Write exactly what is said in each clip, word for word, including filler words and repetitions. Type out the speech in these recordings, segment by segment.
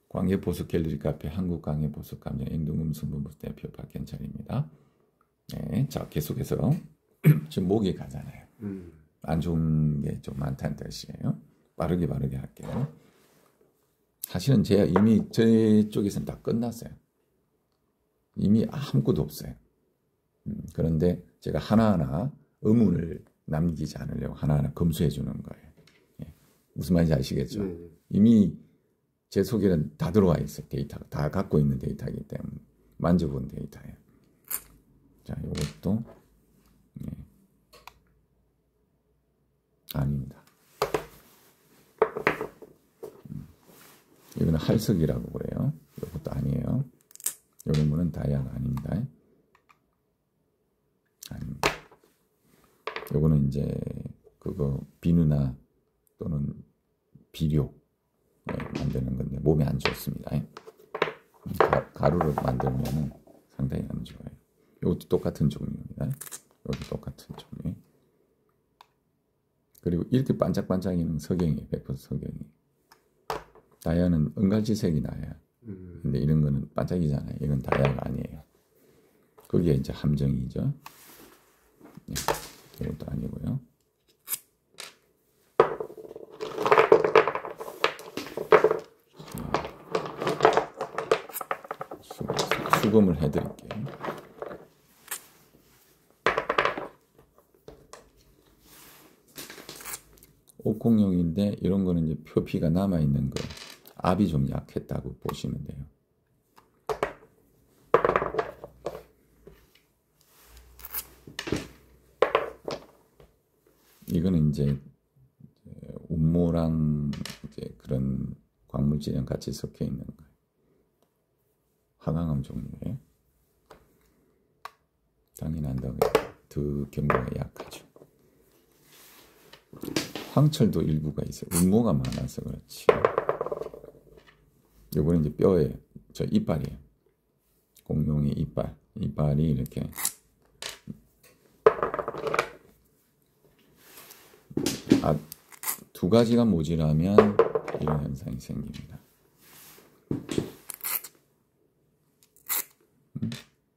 광해보수 갤러리 카페 한국광해보수 감정 행동음성분부 대표 박현철입니다. 네, 자 계속해서 지금 목이 가잖아요. 음. 안 좋은 게 좀 많다는 뜻이에요. 빠르게 빠르게 할게요. 사실은 제가 이미 제 쪽에서는 다 끝났어요. 이미 아무것도 없어요. 음, 그런데 제가 하나하나 의문을 남기지 않으려고 하나하나 검수해 주는 거예요. 예. 무슨 말인지 아시겠죠? 네. 이미 제 속에는 다 들어와 있어요. 데이터가 다 갖고 있는 데이터이기 때문에 만져본 데이터예요. 자, 이것도 네. 아닙니다. 음. 이거는 할석이라고 그래요. 이것도 아니에요. 이 놈은 다이아가 아닙니다. 아닙니다. 요거는 이제 그거 비누나 또는 비료 네, 만드는 건데 몸에 안 좋습니다. 가, 가루로 만들면 상당히 안 좋아요. 이것도 똑같은 종류입니다. 이것도 똑같은 종류. 그리고 이렇게 반짝반짝이는 석영이에요. 백 퍼센트 석영이. 다이아는 은갈치색이 나요. 근데 이런 거는 반짝이잖아요. 이건 다이아가 아니에요. 그게 이제 함정이죠. 네, 이것도 아니고요. 수, 수검을 해드릴게요. 옥공룡인데 이런 거는 이제 표피가 남아 있는 거, 압이 좀 약했다고 보시면 돼요. 이거는 이제 운모랑 이제 그런 광물질이랑 같이 섞여 있는 거예요. 화강암 종류예요. 당연한다고 더 경로가 약하죠. 황철도 일부가 있어요. 운모가 많아서 그렇지. 요거는 이제 뼈에 저 이빨이에요. 공룡의 이빨. 이빨이 이렇게 아, 두 가지가 모자라면 이런 현상이 생깁니다. 음?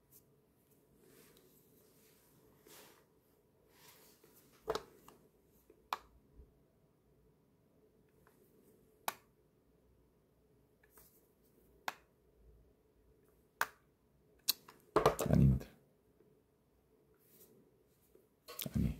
아닙니다. 아니.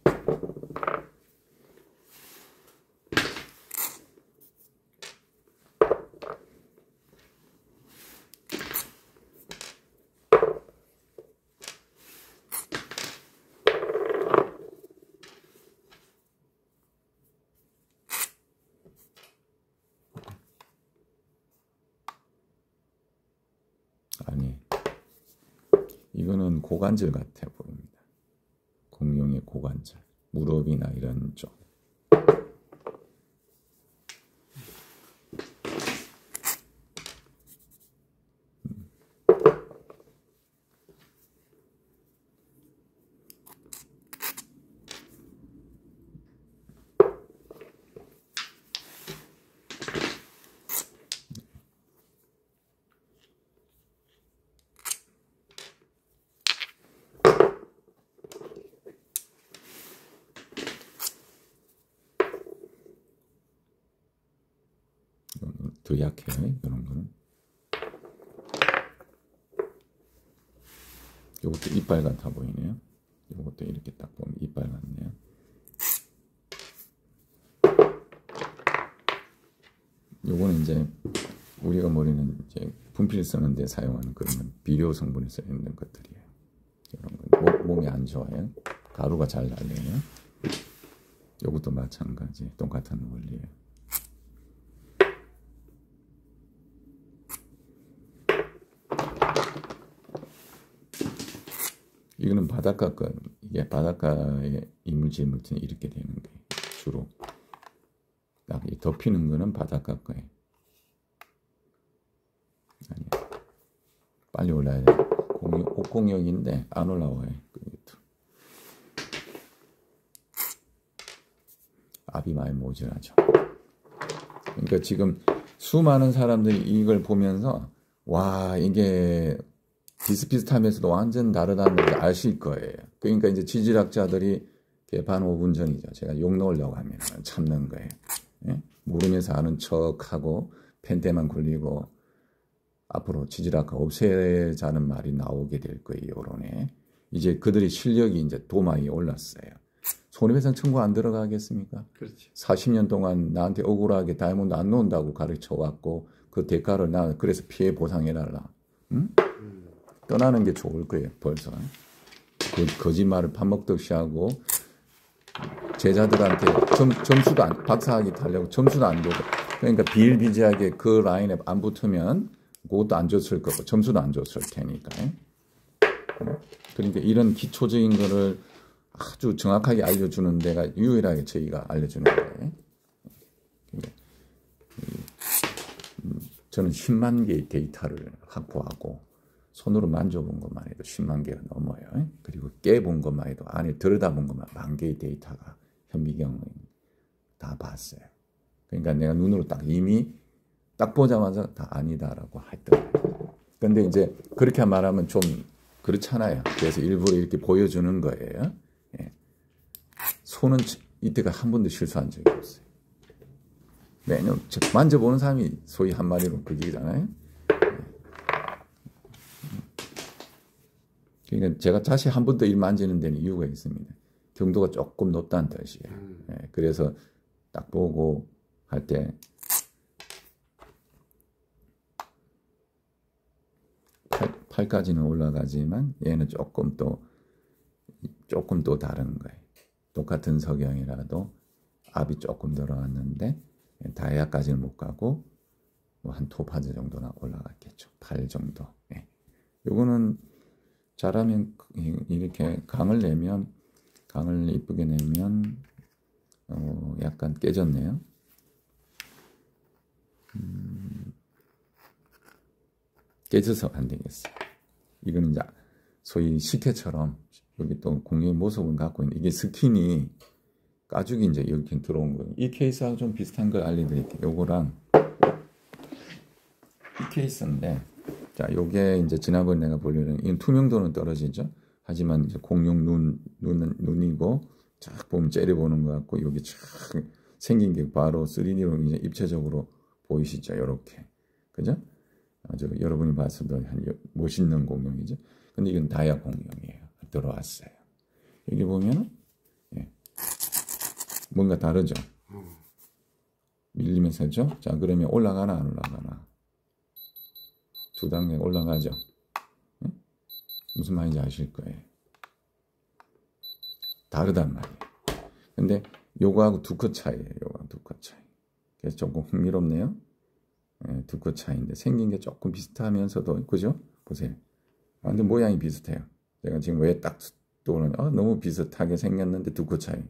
아니. 이거는 고관절 같아 보입니다. 공룡의 고관절. 무릎이나 이런 쪽. 음. 더 약해요. 이런 거는. 이것도 이빨 같아 보이네요. 이것도 이렇게 딱 보면 이빨 같네요. 요거는 이제 우리가 모르는 이제 분필 쓰는데 사용하는 그런 비료 성분이 써 있는 것들이에요. 이런 건 몸에 안 좋아요. 가루가 잘 날려요. 요것도 마찬가지. 똑같은 원리예요. 이거는 바닷가 거, 이게 바닷가의 이물질 물질이 이렇게 되는 거예요. 주로. 딱 이 덮이는 거는 바닷가 거예요. 아니, 빨리 올라야 돼. 공룡, 옥공룡인데 안 올라와요. 압이 많이 모자라죠. 그러니까 지금 수많은 사람들이 이걸 보면서 와 이게 비슷비슷하면서도 완전 다르다는 걸 아실 거예요. 그러니까 이제 지질학자들이 개판 오 분 전이죠. 제가 욕 넣으려고 하면 참는 거예요. 예? 모르면서 아는 척하고 펜대만 굴리고 앞으로 지질학과 없애자는 말이 나오게 될 거예요. 여론에. 이제 그들의 실력이 이제 도마에 올랐어요. 손해배상 청구 안 들어가겠습니까? 그렇지. 사십 년 동안 나한테 억울하게 다이아몬드 안 놓는다고 가르쳐왔고 그 대가를 나 그래서 피해 보상해달라. 응? 음. 떠나는 게 좋을 거예요. 벌써. 그 거짓말을 밥 먹듯이 하고 제자들한테 점, 점수도 안, 박사학위 타려고 점수도 안 주고 그러니까 비일비재하게 그 라인에 안 붙으면 그것도 안 줬을 거고 점수도 안 줬을 테니까. 그러니까 이런 기초적인 거를 아주 정확하게 알려주는 데가 유일하게 저희가 알려주는 거예요. 저는 십만 개의 데이터를 확보하고 손으로 만져본 것만 해도 십만 개가 넘어요. 그리고 깨본 것만 해도 안에 들여다본 것만 만 개의 데이터가 현미경을 다 봤어요. 그러니까 내가 눈으로 딱 이미 딱 보자마자 다 아니다라고 했더라고요. 근데 이제 그렇게 말하면 좀 그렇잖아요. 그래서 일부러 이렇게 보여주는 거예요. 예. 손은 이때가 한 번도 실수한 적이 없어요. 매년 만져보는 사람이 소위 한마디로 그게잖아요. 그러니까 제가 다시 한 번 더 일 만지는 데는 이유가 있습니다. 경도가 조금 높다는 뜻이에요. 음. 예, 그래서 딱 보고 할 때 팔까지는 올라가지만 얘는 조금 또 조금 또 다른 거예요. 똑같은 석영이라도 압이 조금 들어왔는데 다이아까지는 못 가고 뭐 한 토파즈 정도나 올라갔겠죠. 팔 정도. 예. 요거는 잘하면 이렇게 강을 내면 강을 이쁘게 내면 어 약간 깨졌네요. 음, 깨져서 안 되겠어요. 이거는 이제 소위 식혜처럼 여기 또 공룡의 모습을 갖고 있는 이게 스킨이 가죽이 이제 이렇게 들어온 거예요. 이 케이스하고 좀 비슷한 걸 알려드릴게요. 요거랑 이 케이스인데, 자, 요게 이제 지난번에 내가 보려는 이건 투명도는 떨어지죠. 하지만 이제 공룡 눈 눈은 눈이고 쫙 보면 째려보는 것 같고 여기 쫙 생긴 게 바로 쓰리디로 이제 입체적으로 보이시죠. 요렇게, 그죠? 아주 여러분이 봤어도 한 멋있는 공룡이죠. 근데 이건 다이아 공룡이에요. 들어왔어요. 여기 보면은 예. 뭔가 다르죠. 밀리면서죠. 자, 그러면 올라가나 안 올라가나? 두 단계 올라가죠. 예? 무슨 말인지 아실 거예요. 다르단 말이에요. 근데 요거하고 두 컷 차이예요. 요거하고 두 컷 차이. 그래서 조금 흥미롭네요. 예, 두 컷 차이인데 생긴 게 조금 비슷하면서도 그죠? 보세요. 완전 모양이 비슷해요. 제가 지금 왜 딱 또는 어, 너무 비슷하게 생겼는데 두 컷 차이.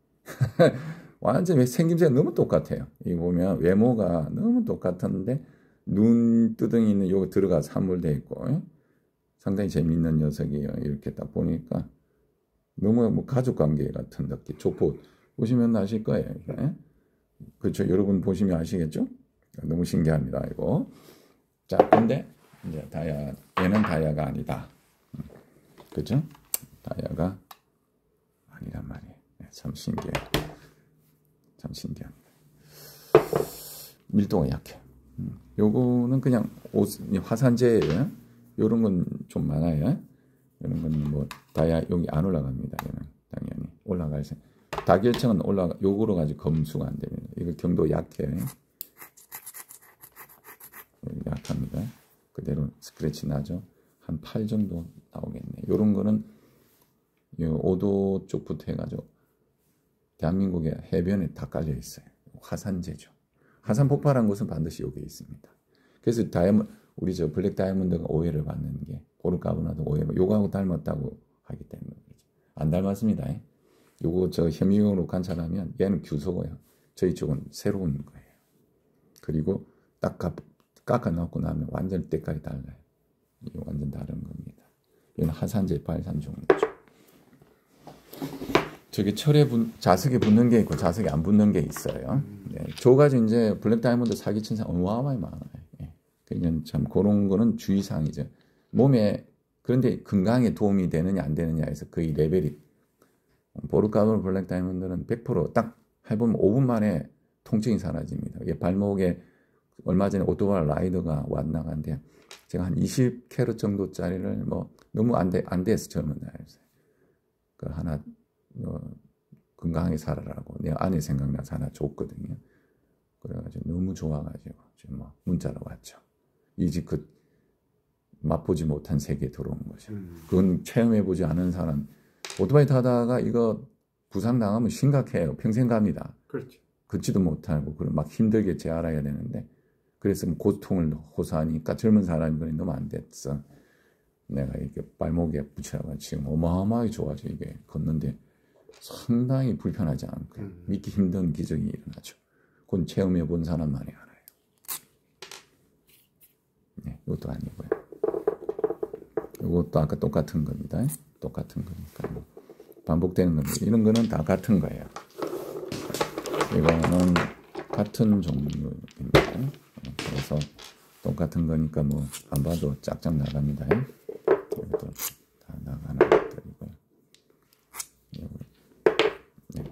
완전 생김새가 너무 똑같아요. 이거 보면 외모가 너무 똑같은데 눈 두덩이는 요거 들어가 산물돼 있고 예? 상당히 재미있는 녀석이에요. 이렇게 딱 보니까 너무 뭐 가족관계 같은 느낌. 족보 보시면 아실 거예요. 예? 그렇죠. 여러분 보시면 아시겠죠? 너무 신기합니다. 이거. 자, 근데 이제 다이아 얘는 다이아가 아니다. 그죠? 다이아가 아니란 말이에요. 참 신기해요. 참 신기합니다. 밀도가 약해. 음. 요거는 그냥 옷, 화산재예요. 요런 건 좀 많아요. 이런 건 뭐 다이아 여기 안 올라갑니다. 얘는 당연히 올라갈 생. 다결청은 올라가 요거로 가지고 검수가 안 됩니다. 이거 경도 약해. 약합니다. 그대로 스크래치 나죠. 한 팔 정도 나오겠네. 요런 거는 오 도 쪽부터 해가지고 대한민국의 해변에 다 깔려 있어요. 화산재죠. 화산 폭발한 곳은 반드시 여기에 있습니다. 그래서 다이아몬드, 우리 저 블랙 다이아몬드가 오해를 받는 게 보르카브나도 오해, 요거하고 닮았다고 하기 때문에 안 닮았습니다. 요거 저 현미경으로 관찰하면 얘는 규소고요. 저희 쪽은 새로운 거예요. 그리고 딱 깎아 넣고 나면 완전 때깔이 달라요. 이게 완전 다른 겁니다. 이건 화산재 발산 종류죠. 저기 철에 분, 자석에 붙는 게 있고 자석에 안 붙는 게 있어요. 네. 저가지 이제 블랙 다이아몬드 사기친 사람 어마어마하게 많아요. 예. 그러니까 참 그런 거는 주의사항이죠. 몸에 그런데 건강에 도움이 되느냐 안 되느냐에서 거의 레벨이 보르카돌 블랙 다이아몬드는 백 퍼센트 딱 해보면 오 분 만에 통증이 사라집니다. 이게 발목에 얼마 전에 오토바이 라이더가 왔나간데 제가 한 이십 캐럿 정도짜리를 뭐 너무 안 돼, 안 돼서 젊은 나이에서 그 하나 어, 건강하게 살아라고 내 아내 생각나서 하나 줬거든요. 그래가지고 너무 좋아가지고 지금 뭐 문자로 왔죠. 이 집 그 맛보지 못한 세계에 들어온 거죠. 그건 체험해보지 않은 사람 오토바이 타다가 이거 부상 당하면 심각해요. 평생 갑니다. 그렇죠. 걷지도 못하고 그리고 막 힘들게 재활해야 되는데 그래서 고통을 호소하니까 젊은 사람이 그래 너무 안 됐어. 내가 이렇게 발목에 붙여가 지금 어마어마하게 좋아져 이게 걷는데 상당히 불편하지 않고 음. 믿기 힘든 기적이 일어나죠. 그건 체험해 본 사람만이 알아요. 네, 이것도 아니고요. 이것도 아까 똑같은 겁니다. 똑같은 거니까 뭐 반복되는 겁니다. 이런 거는 다 같은 거예요. 이거는 같은 종류입니다. 그래서 똑같은 거니까 뭐 안 봐도 짝짝 나갑니다. 이것도 다 나가는 것들이고요. 네.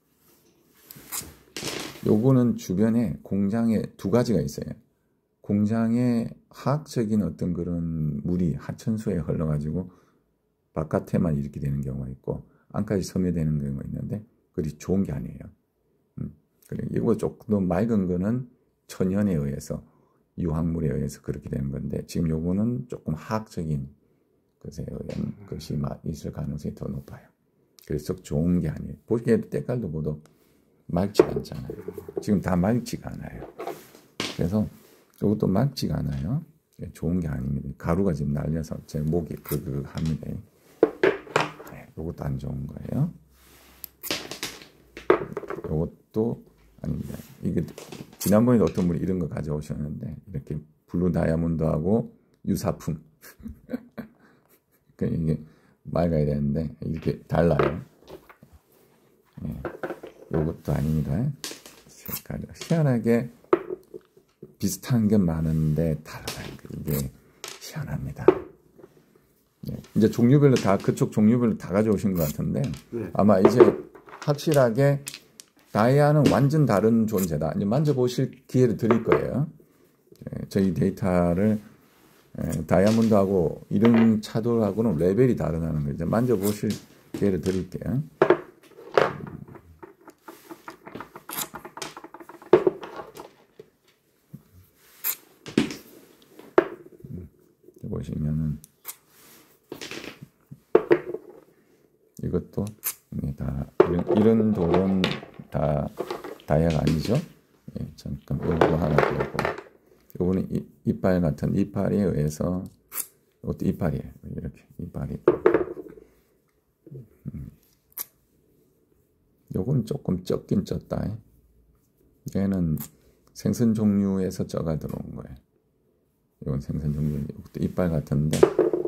요거는 주변에 공장에 두 가지가 있어요. 공장에 화학적인 어떤 그런 물이 하천수에 흘러가지고 바깥에만 이렇게 되는 경우가 있고 안까지 섬유되는 경우가 있는데 그게 좋은 게 아니에요. 음. 그래 이거 조금 더 맑은 거는 천연에 의해서 유황물에 의해서 그렇게 되는 건데 지금 요거는 조금 화학적인 것에 의한 것이 있을 가능성이 더 높아요. 그래서 좋은 게 아니에요. 보기에도 때깔도 보도 맑지가 않잖아요. 지금 다 맑지가 않아요. 그래서 이것도 맑지가 않아요. 좋은 게 아닙니다. 가루가 지금 날려서 제 목이 그그 합니다. 네, 이것도 안 좋은 거예요. 이것도 아닙니다. 이게 지난번에 어떤 분이 이런 거 가져오셨는데 이렇게 블루 다이아몬드하고 유사품 이게 맑아야 되는데 이렇게 달라요. 네, 이것도 아닙니다. 색깔이 희한하게 비슷한 게 많은데 달라요. 이게 희한합니다. 네, 이제 종류별로 다 그쪽 종류별로 다 가져오신 것 같은데 네. 아마 이제 확실하게 다이아는 완전 다른 존재다. 이제 만져보실 기회를 드릴 거예요. 네, 저희 데이터를 네, 다이아몬드하고 이런 차돌하고는 레벨이 다르다는 거 이제 만져보실 기회를 드릴게요. 보시면은 이것도 다 이런, 이런 돌은 다 다이아가 아니죠. 예, 잠깐 이거 하나 보고 이거는 이, 이빨 같은 이빨에 의해서 이것도 이빨이에요. 이렇게 이빨이 음. 요건 조금 쪘긴 쪘다. 얘는 생선 종류에서 쪄가 들어온 거예요. 이건 생선 종류, 이것도 이빨 같은데,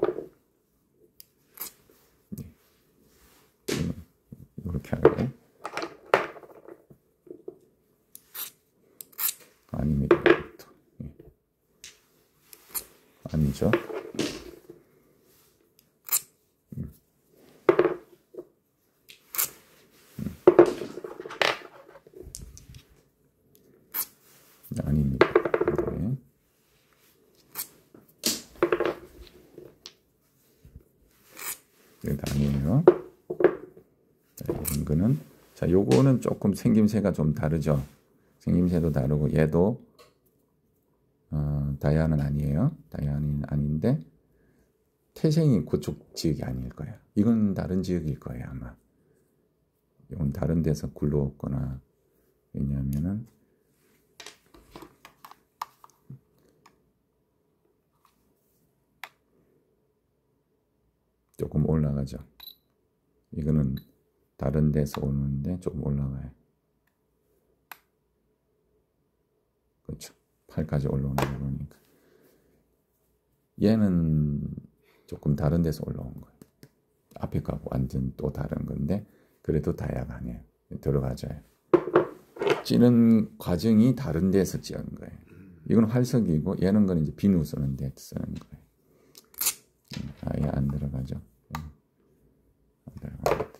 네. 이렇게 하고, 아닙니다. 이것도. 네. 아니죠. 음. 음. 아닙니다. 네. 이거 아니에요. 자, 이런 거는 자, 요거는 조금 생김새가 좀 다르죠. 생김새도 다르고 얘도 어, 다이아는 아니에요. 다이아는 아닌데 태생이 그쪽 지역이 아닐 거예요. 이건 다른 지역일 거예요 아마. 이건 다른 데서 굴러왔거나 왜냐하면은 조금 올라가죠. 이거는 다른 데서 오는데 조금 올라가요. 그렇죠. 팔까지 올라오는 거 보니까. 얘는 조금 다른 데서 올라온 거예요. 앞에 거하고 완전 또 다른 건데 그래도 다이아가 아니에요. 들어가져요. 찌는 과정이 다른 데서 찌는 거예요. 이건 활석이고 얘는 건 이제 비누 쓰는 데 쓰는 거예요. 아예 안 들어가죠. 안 들어갑니다.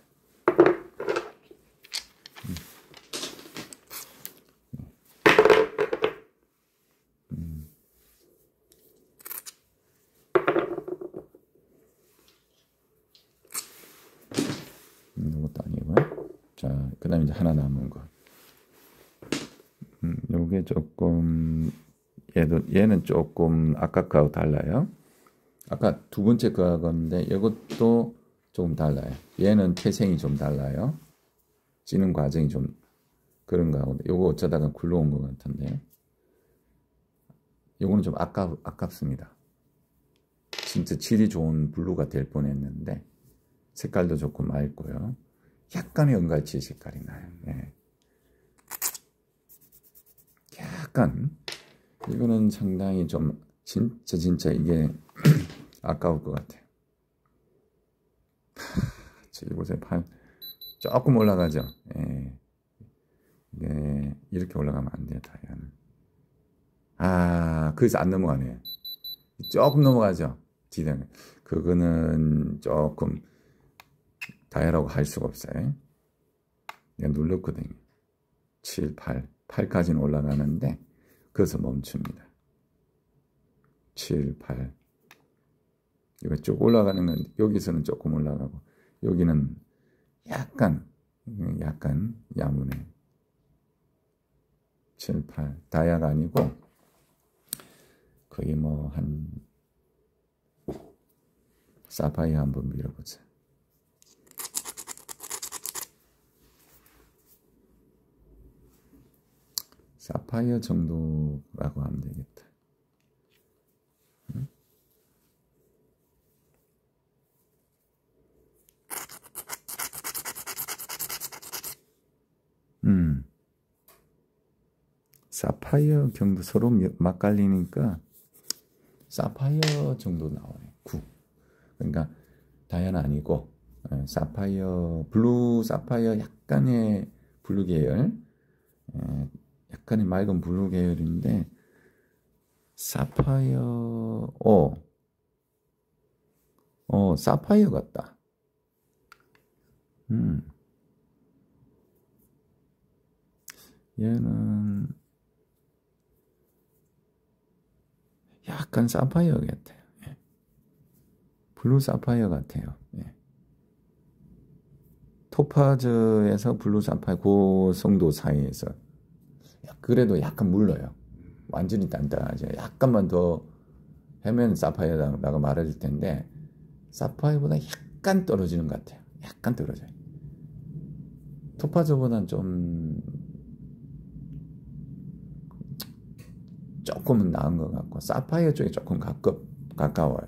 음. 이것도 아니고요. 자, 그 다음에 이제 하나 남은 거. 음, 요게 조금, 얘도, 얘는 조금 아까 거하고 달라요. 아까 두 번째 거하고인데, 이것도 조금 달라요. 얘는 태생이 좀 달라요. 찌는 과정이 좀 그런 거하고, 요거 어쩌다가 굴러온 것 같은데요. 요거는 좀 아깝, 아깝습니다. 진짜 질이 좋은 블루가 될 뻔했는데, 색깔도 조금 맑고요. 약간의 은갈치 색깔이 나요. 예. 약간 이거는 상당히 좀 진짜 진짜 이게 아까울 것 같아요. 저기 보세요. 판 조금 올라가죠. 예. 이게 이렇게 올라가면 안 돼요. 다이아는. 아, 그래서 안 넘어가네요. 조금 넘어가죠. 지등. 그거는 조금 다이아라고 할 수가 없어요. 내가 눌렀거든요. 칠, 팔. 팔까지는 올라가는데 거기서 멈춥니다. 칠, 팔. 이거 쭉 올라가는 건 여기서는 조금 올라가고 여기는 약간 약간 야무네. 칠, 팔. 다이아가 아니고 거의 뭐 한 사파이어 한번 밀어보자. 사파이어 정도라고 하면 되겠다. 응? 음. 사파이어 정도 서로 막갈리니까 사파이어 정도 나오네. 구. 그러니까 다이아는 아니고 사파이어, 블루 사파이어 약간의 블루 계열. 약간의 맑은 블루 계열인데 사파이어 어, 어 사파이어 같다. 음, 얘는 약간 사파이어 같아요. 예. 블루 사파이어 같아요. 예. 토파즈에서 블루 사파이어 그 정도 사이에서 그래도 약간 물러요. 완전히 단단하죠. 약간만 더 하면 사파이어라고 말해줄 텐데 사파이어보다 약간 떨어지는 것 같아요. 약간 떨어져요. 토파즈보다는 좀 조금은 나은 것 같고 사파이어 쪽에 조금 가깝, 가까워요.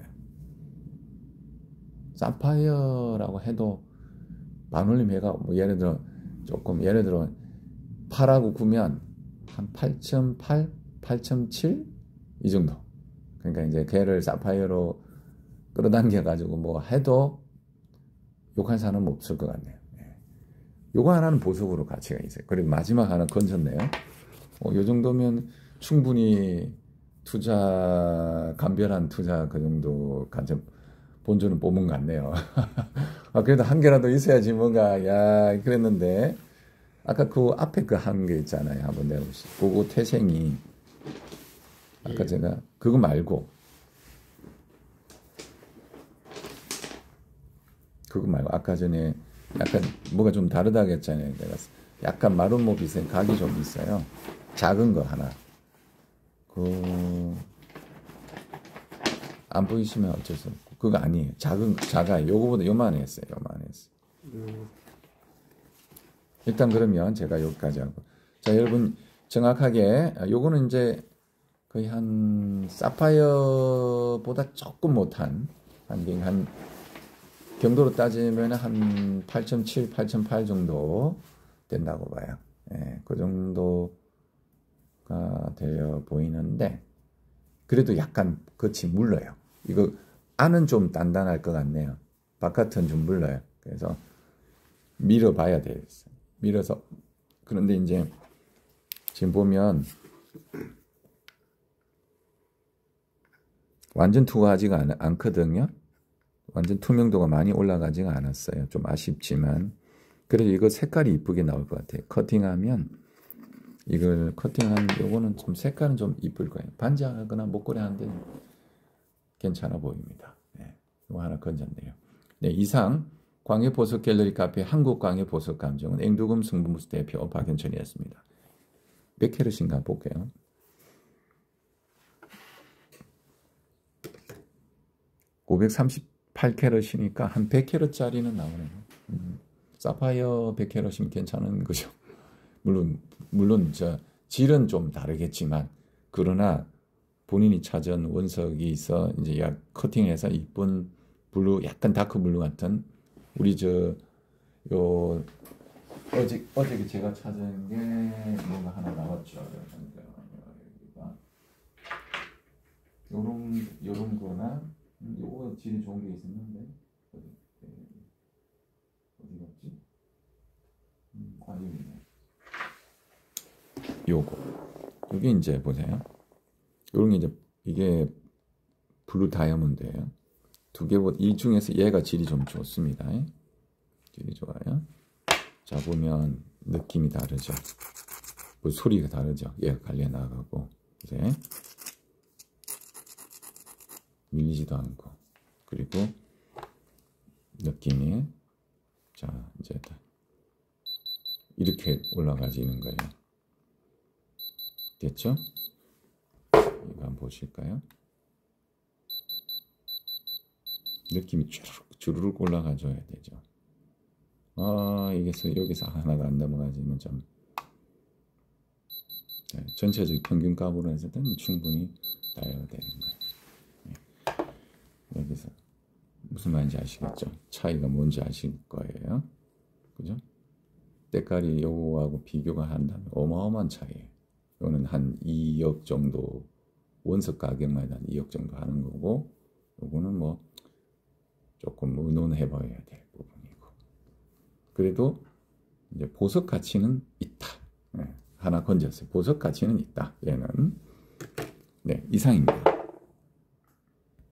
사파이어라고 해도 반올림 해가 뭐 예를 들어 조금 예를 들어 팔하고 구면 한 팔 점 팔, 팔 점 칠 이 정도. 그러니까 이제 걔를 사파이어로 끌어당겨 가지고 뭐 해도 욕할 사람은 없을 것 같네요. 예. 요거 하나는 보석으로 가치가 있어요. 그리고 마지막 하나 건졌네요. 어, 요 정도면 충분히 투자 감별한 투자 그 정도 간접 본전은 뽑은 것 같네요. 아, 그래도 한 개라도 있어야지 뭔가 야 그랬는데 아까 그 앞에 그 한 개 있잖아요. 한번 내보시죠. 그거 태생이 아까 예. 제가 그거 말고 그거 말고 아까 전에 약간 뭐가 좀 다르다고 했잖아요. 내가 약간 마름모 빛의 각이 좀 있어요. 작은 거 하나. 그 안 보이시면 어쩔 수 없고 그거 아니에요. 작은 작아요. 요거보다 요만했어요. 요만했어요. 음. 일단 그러면 제가 여기까지 하고 자 여러분 정확하게 요거는 이제 거의 한 사파이어보다 조금 못한 한, 한 경도로 따지면 한 팔 점 칠, 팔 점 팔 정도 된다고 봐요. 예, 그 정도가 되어 보이는데 그래도 약간 겉이 물러요. 이거 안은 좀 단단할 것 같네요. 바깥은 좀 물러요. 그래서 밀어봐야 되겠어요. 밀어서. 그런데 이제 지금 보면 완전 투과하지가 않, 않거든요. 완전 투명도가 많이 올라가지가 않았어요. 좀 아쉽지만 그래도 이거 색깔이 이쁘게 나올 것 같아요. 커팅하면 이걸 커팅한 요거는 좀 색깔은 좀 이쁠 거예요. 반지하거나 목걸이 하는데 괜찮아 보입니다. 네, 이거 하나 건졌네요. 네, 이상 광해보석 갤러리 카페 한국광해보석 감정은 앵두금 승부무스 대표 박현천이었습니다. 몇 캐럿인가 볼게요. 오백삼십팔 캐럿이니까 한 백 캐럿짜리는 나오네요. 음, 사파이어 백 캐럿이면 괜찮은 거죠. 물론 물론 저 질은 좀 다르겠지만 그러나 본인이 찾은 원석이 있어 이제 약 커팅해서 이쁜 블루, 약간 다크 블루 같은 우리 저 요 어제 어제 제가 찾은 게 뭔가 하나 나왔죠. 여기가 요런 요런 거나 요거 질이 좋은 게 있었는데 어디 어디 갔지? 음, 아 여기 있네. 요거 이게 이제 보세요. 요런 게 이제 이게 블루 다이아몬드예요. 두 개 이 중에서 얘가 질이 좀 좋습니다. 질이 좋아요. 자 보면 느낌이 다르죠. 뭐 소리가 다르죠. 얘가 갈려 나가고 이제 밀리지도 않고 그리고 느낌이 자 이제 이렇게 올라가지는 거예요. 됐죠? 이거 한번 보실까요? 느낌이 주르륵 주르륵 올라가줘야 되죠. 아, 여기서, 여기서 하나가 안 넘어가지면 좀, 네, 전체적 평균 값으로 했을 때는 충분히 다이어가 되는 거예요. 네. 여기서, 무슨 말인지 아시겠죠? 차이가 뭔지 아실 거예요. 그죠? 때깔이 요거하고 비교가 한다면 어마어마한 차이예요. 요거는 한 이억 정도, 원석 가격만 한 이억 정도 하는 거고, 요거는 뭐, 조금 의논해 봐야 될 부분이고. 그래도 이제 보석 가치는 있다. 네, 하나 건졌어요. 보석 가치는 있다. 얘는. 네, 이상입니다.